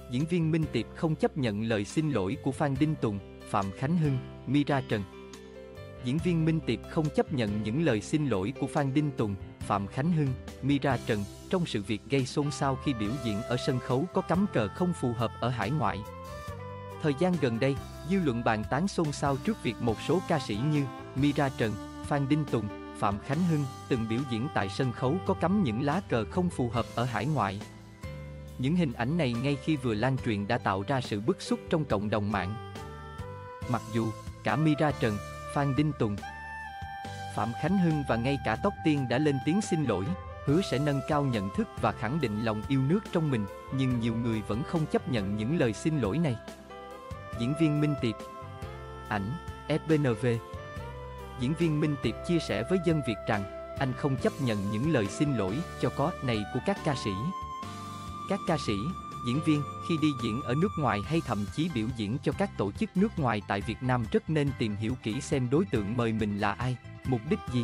Diễn viên Minh Tiệp không chấp nhận lời xin lỗi của Phan Đinh Tùng, Phạm Khánh Hưng, Mira Trần. Diễn viên Minh Tiệp không chấp nhận những lời xin lỗi của Phan Đinh Tùng, Phạm Khánh Hưng, Mira Trần trong sự việc gây xôn xao khi biểu diễn ở sân khấu có cắm cờ không phù hợp ở hải ngoại. Thời gian gần đây, dư luận bàn tán xôn xao trước việc một số ca sĩ như Mira Trần, Phan Đinh Tùng, Phạm Khánh Hưng từng biểu diễn tại sân khấu có cắm những lá cờ không phù hợp ở hải ngoại. Những hình ảnh này ngay khi vừa lan truyền đã tạo ra sự bức xúc trong cộng đồng mạng. Mặc dù cả Mira Trần, Phan Đinh Tùng, Phạm Khánh Hưng và ngay cả Tóc Tiên đã lên tiếng xin lỗi, hứa sẽ nâng cao nhận thức và khẳng định lòng yêu nước trong mình, nhưng nhiều người vẫn không chấp nhận những lời xin lỗi này. Diễn viên Minh Tiệp. Ảnh, FBNV. Diễn viên Minh Tiệp chia sẻ với Dân Việt rằng, anh không chấp nhận những lời xin lỗi cho có này của các ca sĩ. Các ca sĩ, diễn viên khi đi diễn ở nước ngoài hay thậm chí biểu diễn cho các tổ chức nước ngoài tại Việt Nam rất nên tìm hiểu kỹ xem đối tượng mời mình là ai, mục đích gì.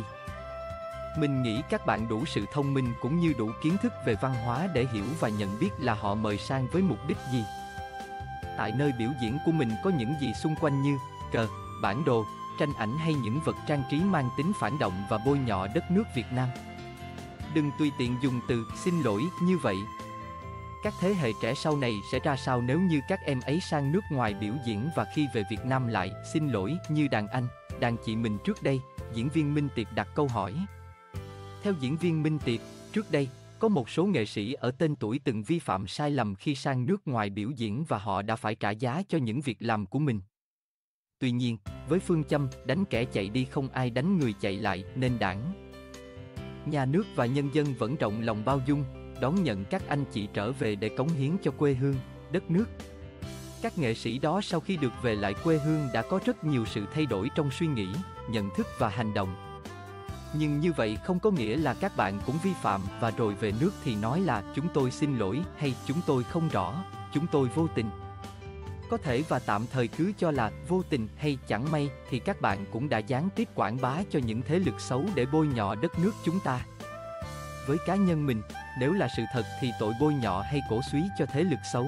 Mình nghĩ các bạn đủ sự thông minh cũng như đủ kiến thức về văn hóa để hiểu và nhận biết là họ mời sang với mục đích gì. Tại nơi biểu diễn của mình có những gì xung quanh như cờ, bản đồ, tranh ảnh hay những vật trang trí mang tính phản động và bôi nhọ đất nước Việt Nam. Đừng tùy tiện dùng từ xin lỗi như vậy. Các thế hệ trẻ sau này sẽ ra sao nếu như các em ấy sang nước ngoài biểu diễn và khi về Việt Nam lại xin lỗi như đàn anh, đàn chị mình trước đây, diễn viên Minh Tiệp đặt câu hỏi. Theo diễn viên Minh Tiệp, trước đây, có một số nghệ sĩ ở tên tuổi từng vi phạm sai lầm khi sang nước ngoài biểu diễn và họ đã phải trả giá cho những việc làm của mình. Tuy nhiên, với phương châm đánh kẻ chạy đi không ai đánh người chạy lại nên Đảng, nhà nước và nhân dân vẫn rộng lòng bao dung, đón nhận các anh chị trở về để cống hiến cho quê hương, đất nước. Các nghệ sĩ đó sau khi được về lại quê hương đã có rất nhiều sự thay đổi trong suy nghĩ, nhận thức và hành động. Nhưng như vậy không có nghĩa là các bạn cũng vi phạm và rồi về nước thì nói là chúng tôi xin lỗi hay chúng tôi không rõ, chúng tôi vô tình. Có thể và tạm thời cứ cho là vô tình hay chẳng may thì các bạn cũng đã gián tiếp quảng bá cho những thế lực xấu để bôi nhọ đất nước chúng ta. Với cá nhân mình, nếu là sự thật thì tội bôi nhọ hay cổ súy cho thế lực xấu,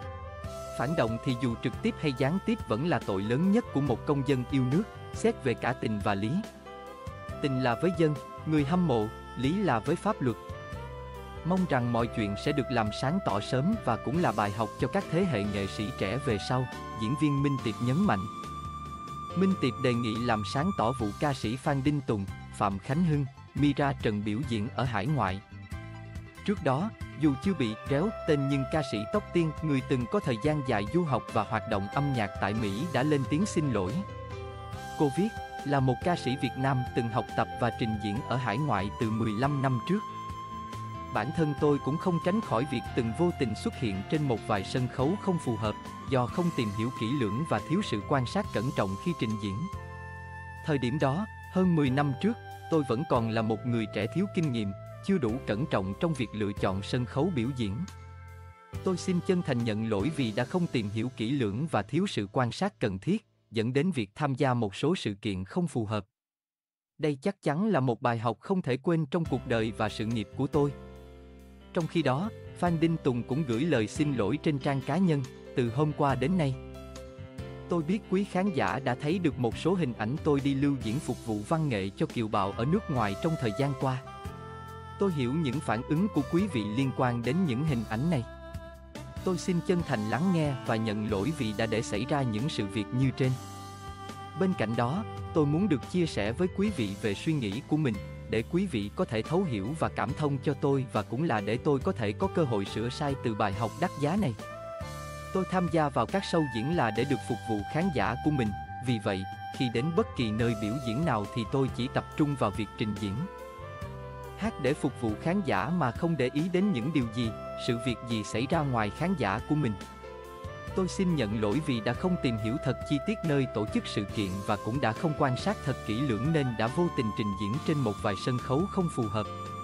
phản động thì dù trực tiếp hay gián tiếp vẫn là tội lớn nhất của một công dân yêu nước, xét về cả tình và lý. Tình là với dân, người hâm mộ, lý là với pháp luật. Mong rằng mọi chuyện sẽ được làm sáng tỏ sớm và cũng là bài học cho các thế hệ nghệ sĩ trẻ về sau, diễn viên Minh Tiệp nhấn mạnh. Minh Tiệp đề nghị làm sáng tỏ vụ ca sĩ Phan Đinh Tùng, Phạm Khánh Hưng, Mira Trần biểu diễn ở hải ngoại. Trước đó, dù chưa bị réo tên nhưng ca sĩ Tóc Tiên, người từng có thời gian dài du học và hoạt động âm nhạc tại Mỹ đã lên tiếng xin lỗi. Cô viết, là một ca sĩ Việt Nam từng học tập và trình diễn ở hải ngoại từ 15 năm trước. Bản thân tôi cũng không tránh khỏi việc từng vô tình xuất hiện trên một vài sân khấu không phù hợp, do không tìm hiểu kỹ lưỡng và thiếu sự quan sát cẩn trọng khi trình diễn. Thời điểm đó, hơn 10 năm trước, tôi vẫn còn là một người trẻ thiếu kinh nghiệm, chưa đủ cẩn trọng trong việc lựa chọn sân khấu biểu diễn. Tôi xin chân thành nhận lỗi vì đã không tìm hiểu kỹ lưỡng và thiếu sự quan sát cần thiết, dẫn đến việc tham gia một số sự kiện không phù hợp. Đây chắc chắn là một bài học không thể quên trong cuộc đời và sự nghiệp của tôi. Trong khi đó, Phan Đinh Tùng cũng gửi lời xin lỗi trên trang cá nhân, từ hôm qua đến nay. Tôi biết quý khán giả đã thấy được một số hình ảnh tôi đi lưu diễn phục vụ văn nghệ cho kiều bào ở nước ngoài trong thời gian qua. Tôi hiểu những phản ứng của quý vị liên quan đến những hình ảnh này. Tôi xin chân thành lắng nghe và nhận lỗi vì đã để xảy ra những sự việc như trên. Bên cạnh đó, tôi muốn được chia sẻ với quý vị về suy nghĩ của mình, để quý vị có thể thấu hiểu và cảm thông cho tôi và cũng là để tôi có thể có cơ hội sửa sai từ bài học đắt giá này. Tôi tham gia vào các show diễn là để được phục vụ khán giả của mình, vì vậy, khi đến bất kỳ nơi biểu diễn nào thì tôi chỉ tập trung vào việc trình diễn. Hát để phục vụ khán giả mà không để ý đến những điều gì, sự việc gì xảy ra ngoài khán giả của mình. Tôi xin nhận lỗi vì đã không tìm hiểu thật chi tiết nơi tổ chức sự kiện và cũng đã không quan sát thật kỹ lưỡng nên đã vô tình trình diễn trên một vài sân khấu không phù hợp.